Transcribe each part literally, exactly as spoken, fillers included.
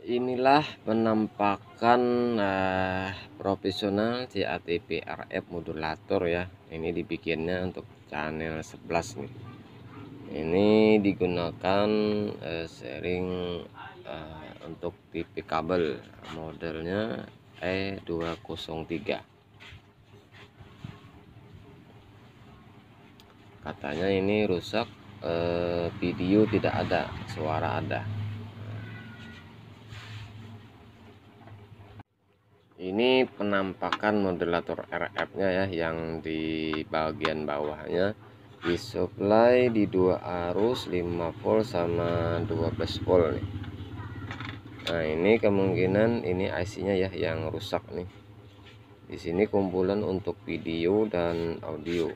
Inilah penampakan uh, profesional C A T P R F modulator ya. Ini dibikinnya untuk channel sebelas nih. Ini digunakan uh, sharing uh, untuk T V kabel, modelnya E dua nol tiga. Katanya ini rusak, uh, video tidak ada, suara ada. Ini penampakan modulator R F-nya ya, yang di bagian bawahnya disuplai di dua arus lima volt sama dua belas volt nih. Nah, ini kemungkinan ini I C-nya ya yang rusak nih. Di sini kumpulan untuk video dan audio.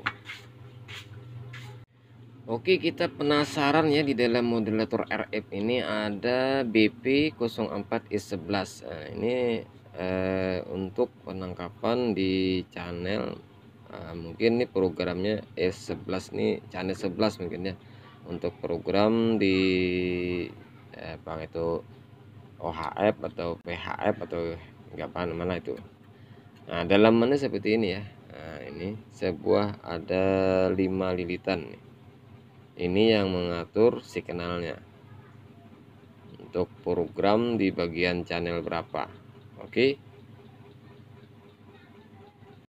Oke, kita penasaran ya, di dalam modulator R F ini ada B P nol empat I sebelas. Nah, ini eh, untuk penangkapan di channel, eh, mungkin nih programnya S sebelas nih, channel sebelas mungkin ya, untuk program di eh, bang itu O H F atau P H F atau enggak paham mana itu. Nah, dalamannya seperti ini ya. Nah, ini sebuah ada lima lilitan nih. Ini yang mengatur signalnya untuk program di bagian channel berapa. Oke.